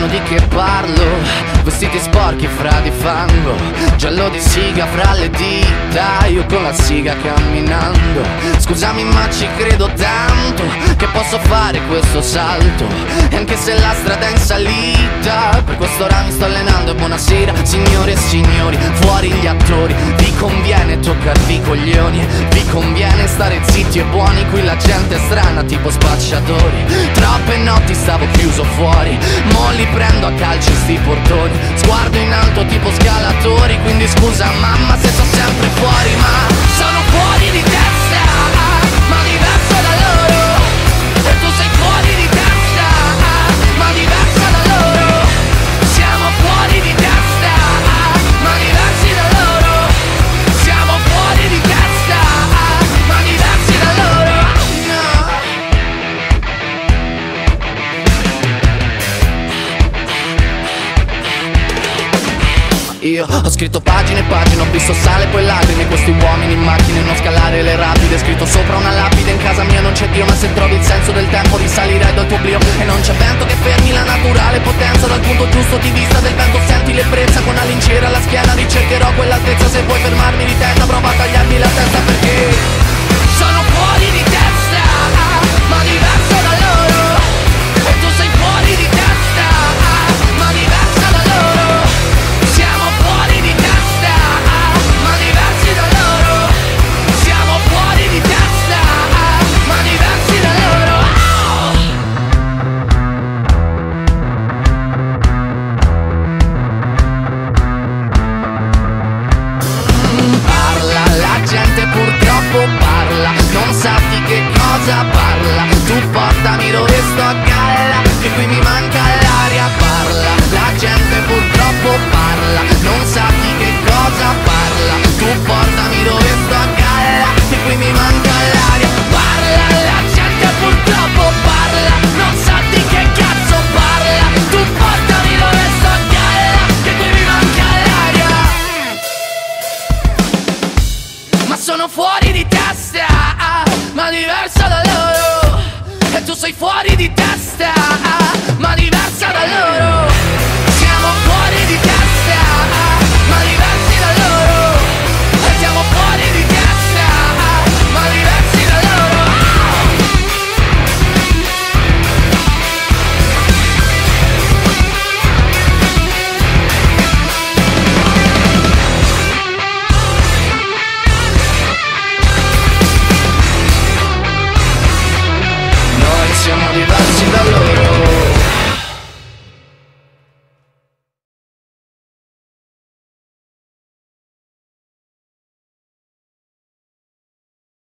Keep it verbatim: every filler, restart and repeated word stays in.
di che parlo, vestiti sporchi fra di fango, giallo di siga fra le dita, io con la siga camminando. Scusami ma ci credo tanto che posso fare questo salto, e anche se la strada è in salita, per quest'ora mi sto allenando. E buonasera signore e signori, fuori gli attori, vi conviene toccarvi i coglioni, vi conviene stare zitti e buoni, qui la gente è strana tipo spacciatori. Troppe notti stavo chiuso fuori, mo li prendo a calci sti portoni, sguardo in alto tipo scalatori, quindi scusa mamma se sono sempre fuori, ma sono fuori di testa, ma diverso da loro, e tu sei fuori di testa, ma diversa da loro, siamo fuori di testa, ma diversi da loro, siamo fuori di testa, ma diversi da loro, no. Io ho scritto pagine e pagine, ho visto sale poi lacrime, questi uomini in macchine, non scalare le rapide, scritto sopra una lapide, in casa mia non c'è Dio, ma se trovi il senso del tempo risalirai dal tuo oblio, e non c'è vento che fermi la naturale potenza, dal punto giusto di vista del vento senti l'ebbrezza, con la lincera alla schiena ricercherò quell'altezza, se vuoi fermarmi di testa prova a tagliarmi la testa, perché sono fuori di testa, ma diverso da loro, e tu sei fuori di testa, ma diversa da loro, siamo fuori di testa, ma diversi da loro, siamo fuori di testa, ma diversi da loro. Parla, la gente purtroppo parla, non sa di che cosa parla, tu portami dove sto a galla, che qui mi manca l'aria. Parla, la gente purtroppo parla, non sa di che cosa parla, tu portami dove sto a galla, che qui mi manca l'aria. Parla, la gente purtroppo parla, non sa di che cazzo parla, tu portami dove sto a galla, che qui mi manca l'aria. Ma sono fuori di testa, ma diverso da loro, e tu sei fuori di testa,